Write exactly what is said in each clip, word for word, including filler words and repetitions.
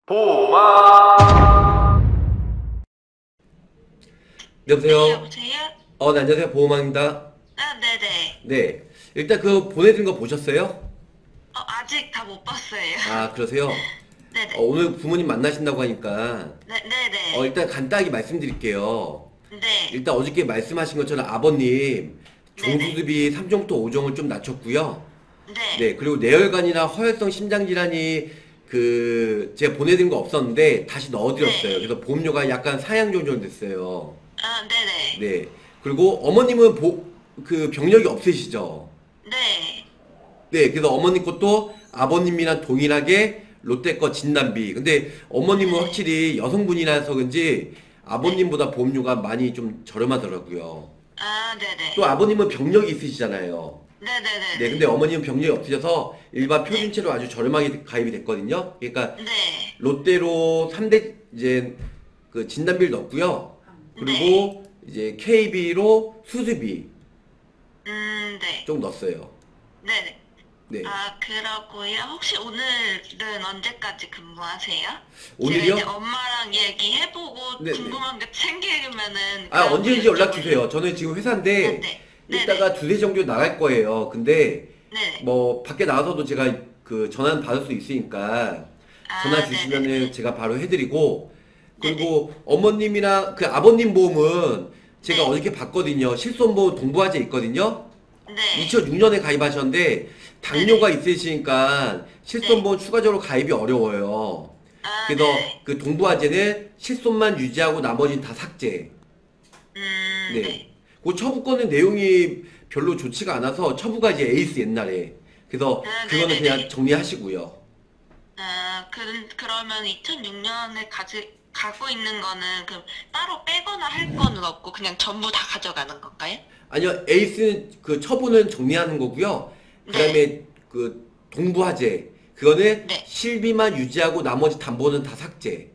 보호막. 여보세요? 네, 여보세요? 어, 네, 안녕하세요. 보호막입니다. 아, 네네. 네. 일단 그 보내드린 거 보셨어요? 어, 아직 다 못 봤어요. 아, 그러세요? 네네. 어, 오늘 부모님 만나신다고 하니까, 네, 네네. 어, 일단 간단하게 말씀드릴게요. 네. 일단 어저께 말씀하신 것처럼 아버님, 네네. 종수습이 삼 종부터 오 종을 좀 낮췄고요. 네. 네, 그리고 뇌혈관이나 허혈성 심장질환이 그, 제가 보내드린 거 없었는데, 다시 넣어드렸어요. 네. 그래서 보험료가 약간 사양 조절 됐어요. 아, 네네. 네. 그리고 어머님은 보, 그 병력이 없으시죠? 네. 네. 그래서 어머님 것도 아버님이랑 동일하게 롯데 거 진단비. 근데 어머님은 네. 확실히 여성분이라서 그런지 아버님보다 보험료가 많이 좀 저렴하더라고요. 아, 네네. 또 아버님은 병력이 있으시잖아요. 네네네. 네. 근데 어머님은 병력이 없으셔서 일반 네. 표준체로 아주 저렴하게 가입이 됐거든요. 그러니까 네. 롯데로 삼 대 이제 그 진단비를 넣었고요. 그리고 이제 케이비로 수수비 음, 네. 좀 넣었어요. 네네. 네. 아, 그러고요. 혹시 오늘은 언제까지 근무하세요? 오늘이요? 제가 이제 엄마랑 얘기해보고 네네. 궁금한 게 생기면은 아, 그럼 언제든지 연락 여쭤볼게요. 주세요. 저는 지금 회사인데 네네. 이따가 두세 정도 나갈 거예요. 근데 네네. 뭐 밖에 나가서도 제가 그 전화는 받을 수 있으니까 아, 전화 네네. 주시면은 제가 바로 해드리고, 그리고 어머님이랑 그 아버님 보험은 제가 네. 어저께 봤거든요. 실손보험 동부화재 있거든요. 네. 이천육 년에 가입하셨는데 당뇨가 있으시니까 실손보험 추가적으로 가입이 어려워요. 아, 그래서 네. 그 동부화재는 실손만 유지하고 나머지는 다 삭제. 음, 네. 네. 그 처부 거는 내용이 별로 좋지가 않아서, 처부가 이제 에이스 옛날에. 그래서 아, 그거는 네네네. 그냥 정리하시고요. 아, 그, 그러면 이천육 년에 가지, 가고 있는 거는 그 따로 빼거나 할 거는 없고 그냥 전부 다 가져가는 건가요? 아니요, 에이스는 그 처부는 정리하는 거고요. 그 다음에 그 동부화재. 그거는 네. 실비만 유지하고 나머지 담보는 다 삭제.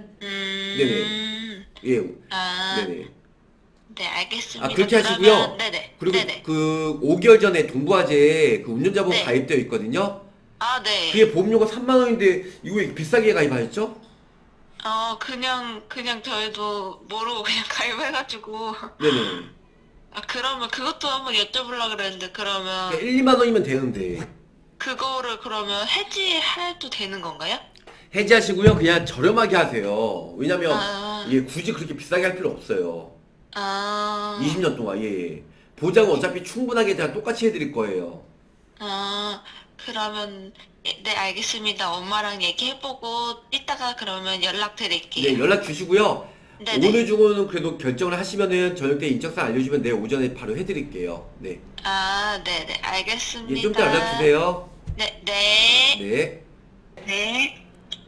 음, 예. 아, 네네. 네, 알겠습니다. 아, 그렇게 하시고요. 그러면, 네네. 그리고 네네. 그 오 개월 전에 동부화재 그 운전자보험 네. 가입되어 있거든요. 아, 네. 그게 보험료가 삼만 원인데 이거 왜 비싸게 가입하셨죠? 어, 그냥, 그냥 저희도 모르고 그냥 가입해가지고. 네네. 아, 그러면 그것도 한번 여쭤보려고 그랬는데, 그러면 그러니까 일, 이만 원이면 되는데. 그거를 그러면 해지해도 되는 건가요? 해지하시고요. 그냥 저렴하게 하세요. 왜냐면 아. 이게 굳이 그렇게 비싸게 할 필요 없어요. 아, 이십 년 동안. 예, 예. 보장은 어차피 충분하게 다 똑같이 해드릴 거예요. 아, 그러면, 예, 네, 알겠습니다. 엄마랑 얘기해보고, 이따가 그러면 연락드릴게요. 네, 연락 주시고요. 네네. 오늘 중으로는 그래도 결정을 하시면은 저녁 때 인적사항 알려주면 내일 오전에 바로 해드릴게요. 네. 아, 네네, 예, 알겠습니다. 좀 이따 연락 주세요. 네, 네. 네. 네.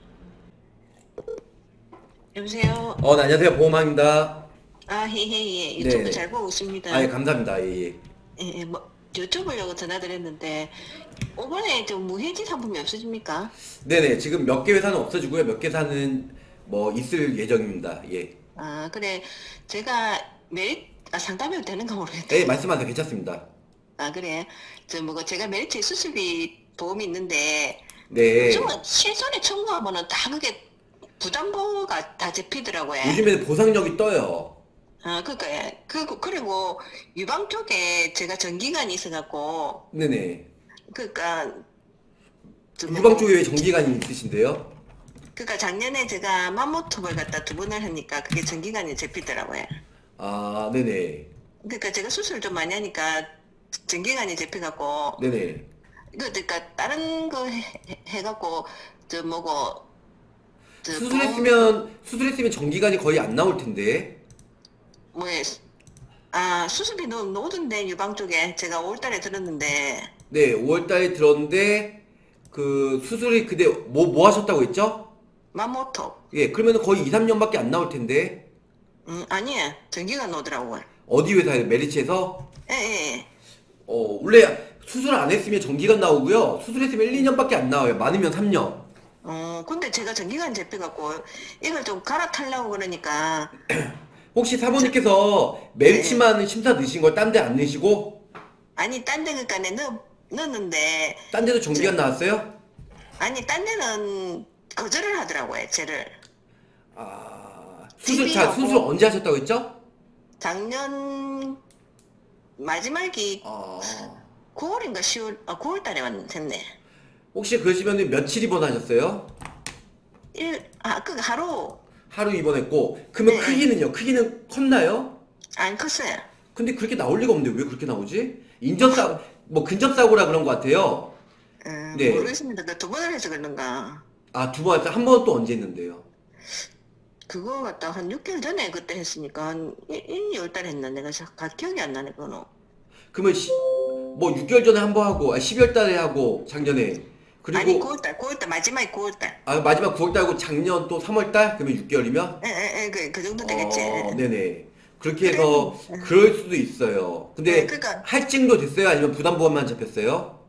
여보세요? 어, 네, 안녕하세요. 보험왕입니다. 아, 헤헤, 예. 네. 유튜브 잘 보고 있습니다. 아, 예, 감사합니다. 예, 예. 예, 예, 뭐, 여쭤보려고 전화드렸는데, 이번에 좀 무해지 상품이 없어집니까? 네네. 지금 몇 개 회사는 없어지고요. 몇 개 회사는 뭐 있을 예정입니다. 예. 아, 그래. 제가 메리, 아, 상담해도 되는가 모르겠다. 네, 말씀하세요. 괜찮습니다. 아, 그래. 저, 뭐, 제가 메리츠 수술비 보험이 있는데, 네. 요즘은 실손에 청구하면은 다 그게 부담보가 다 잡히더라고요. 요즘에는 보상력이 떠요. 아, 그니까, 그, 그리고 유방 쪽에 제가 전기관이 있어갖고, 네네. 그니까, 저 뭐, 유방 쪽에 왜 전기관이 있으신데요? 그니까 작년에 제가 맘모톱을 갖다 두 번을 하니까 그게 전기관이 잡히더라고요. 아, 네네. 그니까 제가 수술 좀 많이 하니까 전기관이 잡혀갖고, 네네. 그, 그니까 다른 거 해, 해- 해갖고, 저 뭐고, 저 보험- 수술했으면, 수술했으면 전기관이 거의 안 나올 텐데. 뭐에, 아, 수술비 넣, 넣어둔데, 유방 쪽에. 제가 오월달에 들었는데, 네, 오월 달에 들었는데, 그, 수술이 그때 뭐, 뭐 하셨다고 했죠? 맘모톱. 예, 그러면 거의 이, 삼 년밖에 안 나올 텐데. 음, 아니에요. 전기관 넣더라고요. 어디 회사에요? 메리츠에서? 예, 예, 예. 어, 원래 수술 안 했으면 전기관 나오고요. 수술했으면 일, 이 년밖에 안 나와요. 많으면 삼 년. 어, 근데 제가 전기관 잡혀갖고, 이걸 좀 갈아타려고 그러니까, 혹시 사모님께서 메리츠만 심사 넣으신 걸 딴 데 안 넣으시고? 아니, 딴 데 그니까 내 넣, 넣었는데, 딴 데도 전기관 나왔어요? 아니, 딴 데는 거절을 하더라고요, 쟤를. 아, 수술, 자, 티비하고 수술 언제 하셨다고 했죠? 작년 마지막이 아, 구월인가 시월, 아, 구월 달에 왔네. 혹시 그러시면 며칠 입원하셨어요? 일, 아, 그 하루 하루 입원했고, 그러면 네. 크기는요? 크기는 컸나요? 안 컸어요. 근데 그렇게 나올 리가 없는데 왜 그렇게 나오지? 인접사, 뭐 근접사고라 그런 것 같아요. 음, 네. 모르겠습니다. 그 두 번을 해서 그런가. 아, 두 번, 한 번 또 언제 했는데요? 그거 갖다 한 육 개월 전에 그때 했으니까 한 일, 이월 달에 했나 내가 자- 가- 기억이 안 나네 그거는. 그러면 시, 뭐 육 개월 전에 한 번 하고, 아, 십이월 달에 하고, 작년에. 그리고, 아니 구월 달, 구월 달 마지막에 구월 달. 아, 마지막 구월 달고 작년 또 삼월 달? 그러면 육 개월이면? 에에에 그, 그 정도 되겠지. 어, 네네. 그렇게 해서 그래. 그럴 수도 있어요. 근데 네, 그러니까- 할증도 됐어요? 아니면 부담보험만 잡혔어요?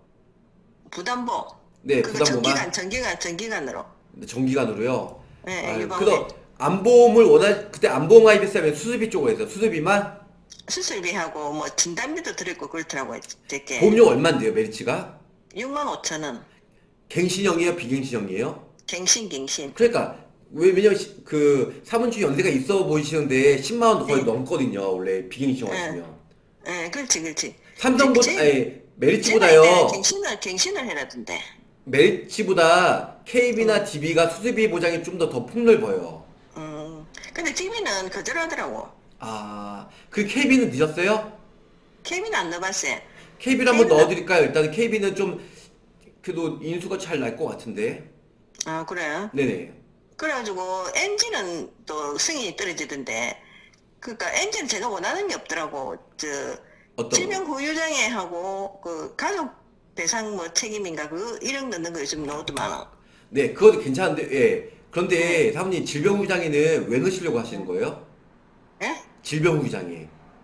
부담보. 네, 그거 부담보험만. 전기간 전기간 전기간으로. 정기간으로요. 네, 아, 유방암. 그래서 안보험을 원하 그때 안보험 가입했으면 수술비 쪽으로 했어요. 수술비만 수술비하고 뭐 진단비도 들었고 그렇더라고요. 되게. 보험료 얼마인데요, 메리츠가? 육만 오천 원. 갱신형이에요, 비갱신형이에요? 갱신 갱신. 그러니까 왜 왜냐면 시- 그 사문주 연세가 있어 보이시는데 십만 원 거의 네. 넘거든요, 원래 비갱신형 네. 하시면. 예, 그렇지 그렇지. 삼성보다 제- 아니 메리츠보다요. 제가 이때 갱신을 갱신을 해라던데. 메리츠보다 케이비나 음. 디비가 수술비 보장이 좀 더 더 폭넓어요. 음. 근데 티비는 거절하더라고. 아, 그 케이비는 늦었어요? 케이비는 안 넣어봤어요. 케이비를 한번 케이비는- 넣어드릴까요? 일단은 케이비는 좀 그래도 인수가 잘 날 것 같은데. 아 그래요? 네네. 그래가지고 엔진은 또 승인이 떨어지던데. 그러니까 엔진 제가 원하는 게 없더라고. 저 어떤 질병 거? 후유장애하고 그 가족 배상 뭐 책임인가 그 일억 넣는 거 요즘 넣어도만. 네, 그것도 괜찮은데, 예. 그런데 네. 사모님 질병후장애는 왜 넣으시려고 하시는 거예요? 예? 질병후장애.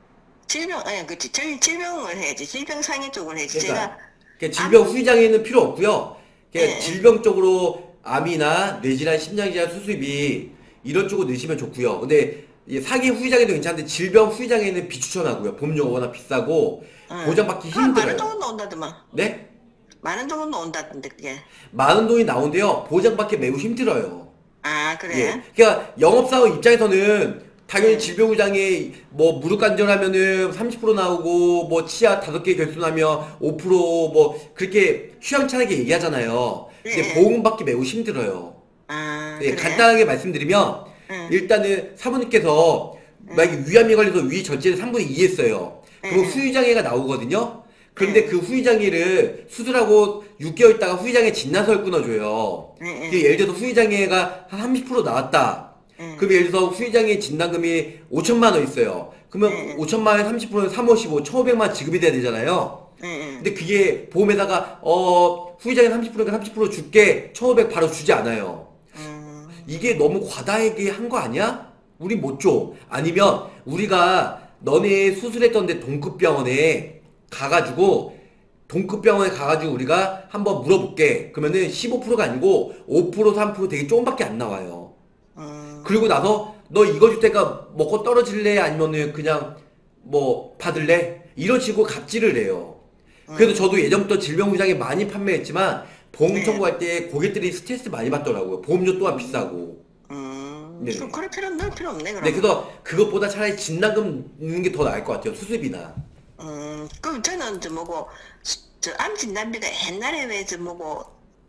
질병 아니 그치 질- 질병을 해야지 질병 상해 쪽을 해야지. 그러니까, 제가 그러니까 질병 후유장애는 필요 없고요. 그냥 네. 질병 쪽으로 암이나 뇌질환, 심장질환 수술비 이런 쪽으로 넣으시면 좋고요. 근데 이제 사기 후유장애도 괜찮은데 질병 후유장애는 비추천하고요. 보험료가 워낙 비싸고 응. 보장받기 한 많은 힘들어요. 돈은 나온다더만. 네? 많은 돈은 나온다던데 그게. 많은 돈이 나오는데요. 보장받기 매우 힘들어요. 아 그래? 예. 그러니까 영업사원 입장에서는 당연히 네. 질병후장애 뭐 무릎 관절하면은 삼십 퍼센트 나오고 뭐 치아 다섯 개 결손하면 오 퍼센트 뭐 그렇게 휘황찬하게 얘기하잖아요. 근데 네. 보험 받기 매우 힘들어요. 아 예, 그래? 간단하게 말씀드리면 응. 일단은 사모님께서 만약에 위암이 걸려서 위 전체를 삼분의 이 했어요. 그럼 응. 후유장애가 나오거든요. 그런데 응. 그 후유장애를 수술하고 육 개월 있다가 후유장애 진단서를 끊어줘요. 응, 응. 그 예를 들어서 후유장애가 한 삼십 퍼센트 나왔다. 응. 그럼 예를 들어서 후유장애 진단금이 오천만 원 있어요. 그러면 응. 오천만 원에 삼십 퍼센트는 삼백오십오, 천오백만 원 지급이 돼야 되잖아요. 응, 응. 근데 그게 보험에다가 어 후유장애 삼십 퍼센트니까 삼십 퍼센트 줄게 천오백 바로 주지 않아요. 음. 이게 너무 과다하게 한 거 아니야? 우리 못 줘. 아니면 우리가 너네 수술했던데 동급병원에 가가지고 동급병원에 가가지고 우리가 한번 물어볼게. 그러면은 십오 퍼센트가 아니고 오 퍼센트, 삼 퍼센트 되게 조금밖에 안 나와요. 음. 그리고 나서 너 이거 줄 테니까 먹고 떨어질래? 아니면은 그냥 뭐 받을래? 이런 식으로 갑질을 해요. 그래서 저도 예전부터 질병부장에 많이 판매했지만 보험 네. 청구할 때 고객들이 스트레스 많이 받더라고요. 보험료 또한 비싸고. 음. 네네. 그럼 그럴 필요 넣을 필요 없네 그럼. 네, 그래서 그것보다 차라리 진단금 넣는 게 더 나을 것 같아요. 수술비나. 음. 그럼 저는 저 뭐고 저 암 진단비가 옛날에 왜 저 뭐고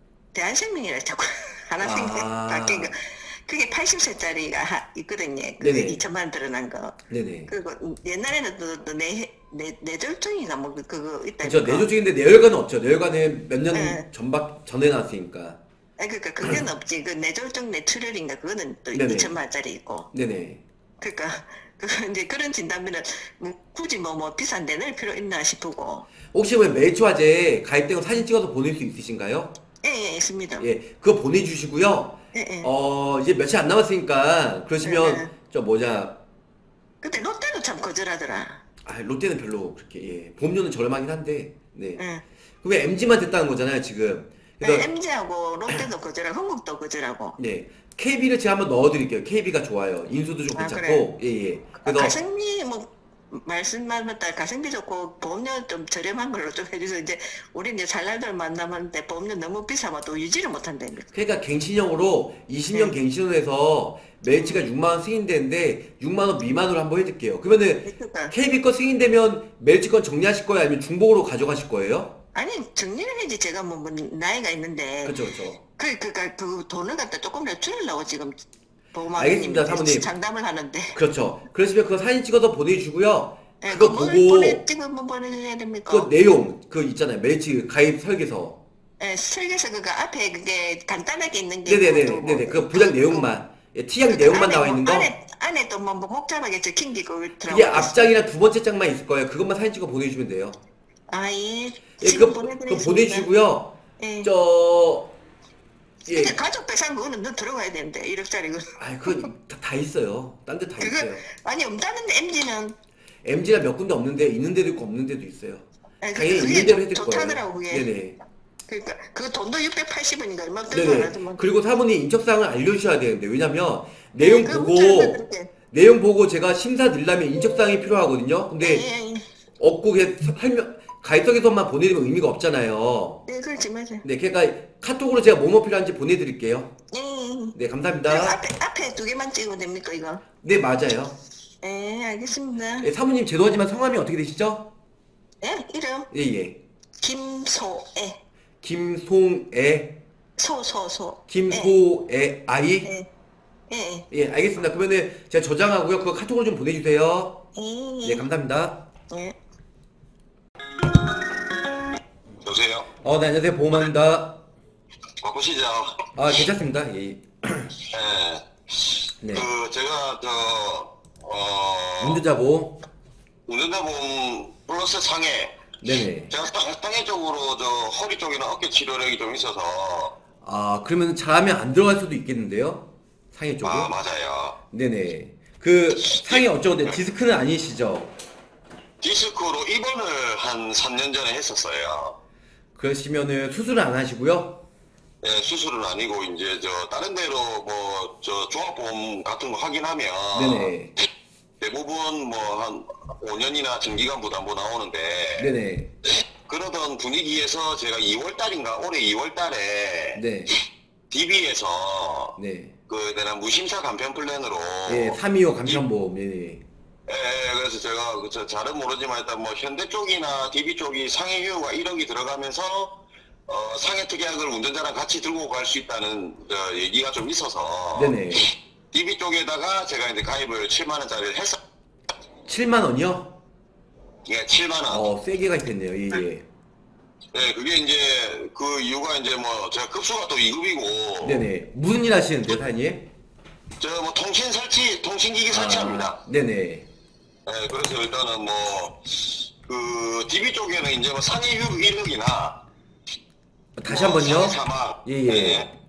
대한생명이라 자꾸 하나 생각 아. 바뀐 거. 그게 팔십 세짜리가 있거든요. 그 네네. 이천만 원 들어난 거. 네네. 그리고 예전에는 또, 또 내, 내, 뇌졸중인가 뭐 그거 있다. 그렇죠. 내조직인데 내혈관은 없죠. 내혈관은 몇 년 네. 전박 전에 나왔으니까. 아 그러니까 그건 없지. 그 뇌졸중 뇌출혈인가 그거는 또 네네. 이천만 원짜리 있고. 네네. 그러니까 그 이제 그런 진단비는 뭐 굳이 뭐 뭐 비싼데 낼 필요 있나 싶고. 혹시 뭐 메이초화제 가입된 거 사진 찍어서 보낼 수 있으신가요? 예, 예 있습니다. 예, 예, 그거 보내주시고요. 예. 어, 이제 며칠 안 남았으니까 그러시면 네, 네. 저 뭐냐, 근데 롯데도 참 거절하더라. 아, 롯데는 별로 그렇게 예, 보험료는 저렴하긴 한데, 네. 예. 그게 엠지만 됐다는 거잖아요 지금. 그래서 엠지하고 롯데도 거절하고 흥국도 거절하고. 네, 케이비를 제가 한번 넣어드릴게요. 케이비가 좋아요. 인수도 좀 아, 괜찮고, 예, 예. 아, 그래서 가성비 뭐 말씀만 다 가성비 좋고 보험료 좀 저렴한 걸로 좀 해주세요. 이제 우리 이제 살날들 만나는데 보험료 너무 비싸면 또 유지를 못한다니까. 그러니까 갱신형으로 이십 년 네. 갱신을 해서 멜치가 육만 원 승인되는데 육만 원 미만으로 한번 해드릴게요. 그러면은 그러니까 케이비 거 승인되면 멜치 건 정리하실 거예요? 아니면 중복으로 가져가실 거예요? 아니 정리를 해야지. 제가 뭐, 뭐 나이가 있는데 그렇죠, 그렇죠. 그, 그, 그, 그 돈을 갖다 조금이라도 줄이려고 지금 알겠습니다, 보험왕님한테 사모님. 장담을 하는데. 그렇죠. 그러시면 그거 사진 찍어서 보내주시고요. 네, 그거 뭘 보고 보내, 지금 뭐 보내줘야 됩니까? 그 내용 그 있잖아요. 멜치 가입 설계서. 네, 설계서 그거 앞에 그게 간단하게 있는 게 네네네, 있고 또 뭐, 네네. 그 부장 내용만, 예, T약 내용만 안에 나와 뭐, 있는 거. 안에, 안에 또 뭐, 뭐 복잡하게 적힌 게 그거 그게 들어가고 있어요. 앞장이랑 두 번째 장만 있을 거예요. 그것만 사진 찍어 보내주시면 돼요. 아, 예. 예, 지금 그거, 그거 보내드리겠습니다. 보내주시고요. 예. 저, 예. 근데 가족 배상 그거는 너 들어가야 되는데 일억짜리 그. 아, 그건 다, 다 있어요. 딴 데 다 그거 있어요. 아니 없다는데 엠지는 엠지가 몇 군데 없는데 있는 데도 있고 없는 데도 있어요. 아, 그- 당연히 그게 있는 대로 좋- 해드릴 거예요. 좋다더라고 그게. 네네. 그러니까 그 돈도 육백팔십 원인가 얼마 들고 네네. 알아서 뭐. 그리고 사모님 인적사항을 알려주셔야 되는데 왜냐면 내용 그 보고 문자는 그렇게. 내용 보고 제가 심사 드리려면 인적사항이 필요하거든요. 근데 예, 예, 없고 그냥 설명 가입석에서만 보내드리면 의미가 없잖아요. 예, 그렇지 맞아요. 네, 그러니까 카톡으로 제가 뭐뭐 필요한지 보내드릴게요. 예, 예. 네, 그 감사합니다. 앞에 앞에 두 개만 찍으면 됩니까 이거? 네, 맞아요. 예, 알겠습니다. 네, 사모님 죄송하지만 성함이 어떻게 되시죠? 예, 이름 예, 예. 김소애, 김송애, 소소소. 김소애 아이. 예, 예, 예, 알겠습니다. 그러면은 제가 저장하고요. 그거 카톡으로 좀 보내주세요. 예, 네, 감사합니다. 예. 여보세요? 어, 네, 안녕하세요. 보험입니다. 바쁘시죠? 아, 괜찮습니다. 예. 예. 네. 그, 제가, 저, 어, 운전자보. 운전자보험 플러스 상해. 네네. 제가 상, 상해 쪽으로 저 허리 쪽이나 어깨 치료력이 좀 있어서. 아, 그러면 잘하면 안 들어갈 수도 있겠는데요? 상해 쪽으로? 아, 맞아요. 네네. 그, 상해 어쩌고, 디스크는 아니시죠? 디스크로 입원을 한 삼 년 전에 했었어요. 그러시면은 수술은 안 하시고요? 예, 수술은 아니고, 이제 저, 다른 데로 뭐, 저, 종합보험 같은 거 확인하면. 네네. 대부분 뭐, 한 오 년이나 장기간 부담보 나오는데. 네네. 그러던 분위기에서 제가 이월 달인가 올해 이월 달에 네. 디비에서 네. 그 내가 무심사 간편 플랜으로 예, 삼이오 간편보험. 네네. 예, 그래서 제가 그저 잘은 모르지만 일단 뭐 현대 쪽이나 디비 쪽이 상해 휴가 일억이 들어가면서 어, 상해 특약을 운전자랑 같이 들고 갈 수 있다는 저 얘기가 좀 있어서 네네. 디비 쪽에다가 제가 이제 가입을 칠만 원짜리를 했어. 칠만 원이요? 예, 칠만 원. 어, 세게가 있겠네요. 예, 예. 네, 그게 이제 그 이유가 이제 뭐 제가 급수가 또 이 급이고 네네. 무슨 일 하시는데요, 사장님? 저 뭐 통신 설치, 통신기기 설치합니다. 아, 네네. 네, 그래서 일단은 뭐, 그, 디비 쪽에는 이제 뭐 상해 휴 일억이나. 다시 한 번요. 상해 사망. 예, 예. 네,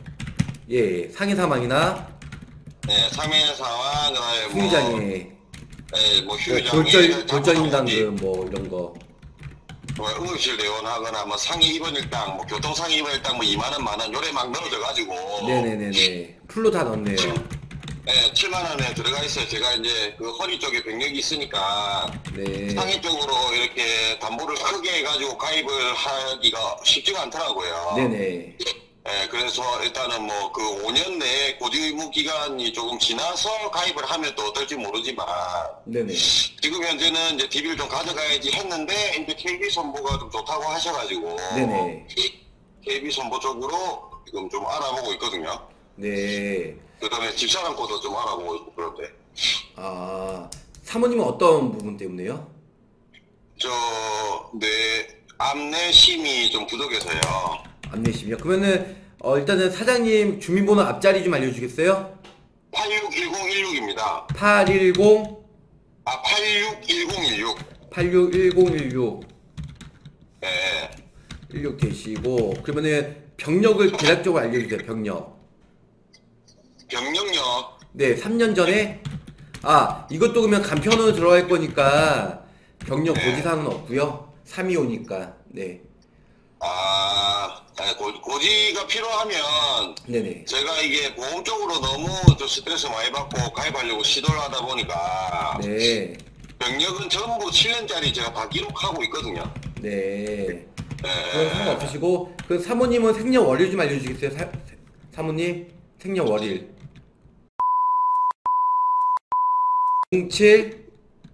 예, 상해 사망이나 네, 상해 사망, 그 다음에 뭐. 후유장애, 네, 뭐 뭐 휴유장애. 골절, 골절임당금 뭐 이런 거. 뭐 응급실 내원하거나 뭐 상해 입원일당, 뭐 교통상해 입원일당 뭐 이만 원, 만 원, 요래 막 넣어져가지고. 네네네네. 풀로 다 넣었네요. 네, 칠만 원에 들어가 있어요. 제가 이제 그 허리 쪽에 병력이 있으니까. 네. 상해 쪽으로 이렇게 담보를 크게 해가지고 가입을 하기가 쉽지가 않더라고요. 네네. 예, 그래서 일단은 뭐 그 오 년 내에 고지 의무 기간이 조금 지나서 가입을 하면 또 어떨지 모르지만 네네. 지금 현재는 이제 디비를 좀 가져가야지 했는데 이제 케이비 선보가 좀 좋다고 하셔가지고 네네. 케이비 선보 쪽으로 지금 좀 알아보고 있거든요. 네. 그다음에 집사람 것도 좀 알아보고 있고 그런데 아, 사모님은 어떤 부분 때문에요? 저 내 암내심이 좀 부족해서요. 안내심이요? 그러면은, 어, 일단은 사장님 주민번호 앞자리 좀 알려주겠어요? 팔육일공일육입니다. 팔일공 아, 팔육일공일육. 팔육일공일육 예. 일육 되시고, 그러면은 병력을 대략적으로 알려주세요, 병력. 병력력. 네, 삼 년 전에, 아, 이것도 그러면 간편으로 들어갈 거니까 병력 네. 고지사항은 없고요 삼이오니까, 네. 아, 네, 고, 고지가 필요하면 네네. 제가 이게 보험 쪽으로 너무 좀 스트레스 많이 받고 가입하려고 시도를 하다 보니까 네. 병력은 전부 칠 년짜리 제가 다 기록하고 있거든요. 네. 예. 그건 상관없으시고 그 사모님은 생년월일 좀 알려주시겠어요? 사, 사모님 생년월일 공칠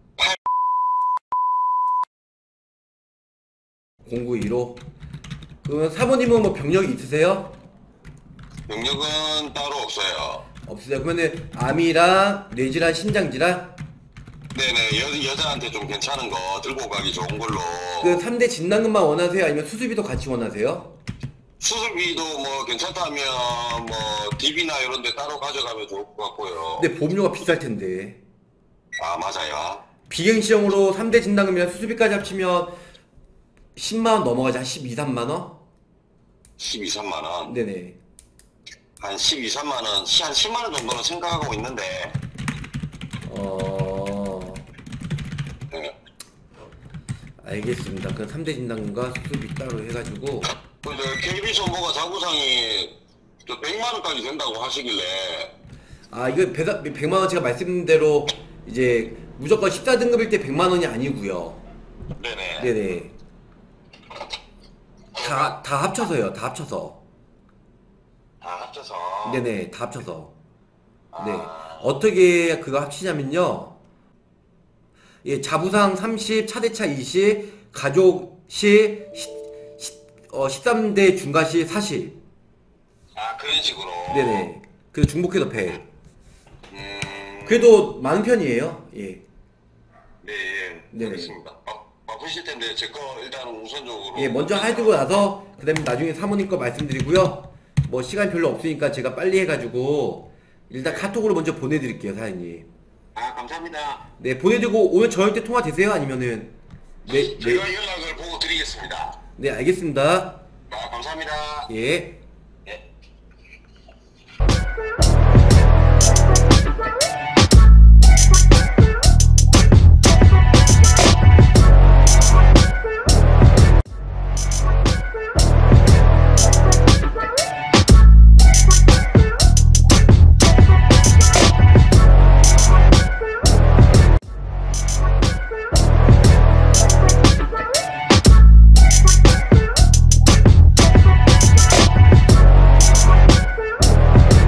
공구일오. 그러면 사모님은 뭐 병력이 있으세요? 병력은 따로 없어요. 없으세요? 그러면은 암이랑 뇌질환, 신장질환 네네, 여, 여자한테 좀 괜찮은 거 들고 가기 좋은 걸로. 그 삼 대 진단금만 원하세요? 아니면 수술비도 같이 원하세요? 수술비도 뭐 괜찮다면 뭐 디비나 이런 데 따로 가져가면 좋을 것 같고요. 근데 보험료가 비쌀 텐데. 아, 맞아요. 비행시험으로 삼 대 진단금이랑 수술비까지 합치면 십만 원 넘어가지. 한 십이, 삼만 원? 십이, 삼만 원. 네네. 한 십이, 삼만 원, 한 십만 원 정도는 생각하고 있는데. 어... 네. 알겠습니다. 그럼 삼 대 진단금과 수술비 따로 해가지고 근데 케이비에스 정보가 자구상이 저 백만 원까지 된다고 하시길래. 아 이거 백만 원 제가 말씀드린 대로 이제 무조건 십사 등급일 때 백만 원이 아니고요. 네네. 네네. 다, 다 합쳐서요. 다 합쳐서. 다 합쳐서. 네네. 다 합쳐서. 네. 아. 어떻게 그거 합치냐면요. 예, 자부상 삼십, 차대차 이십, 가족시 어, 십삼 대 중과시 사십. 아, 그런 식으로. 네네. 그리고 중복해서 백. 음. 그래도 많은 편이에요. 예. 네, 예. 네네. 알겠습니다. 바, 바쁘실 텐데 제 거 일단 우선적으로. 예, 먼저 해두고 나서 그다음에 나중에 사모님 거 말씀드리고요. 뭐 시간 별로 없으니까 제가 빨리 해가지고 일단 카톡으로 먼저 보내드릴게요, 사장님. 아, 감사합니다. 네, 보내드리고 오늘 저녁 때 통화 되세요? 아니면은 네, 제가 네, 연락을 보고 드리겠습니다. 네, 알겠습니다. 아, 감사합니다. 예. 예.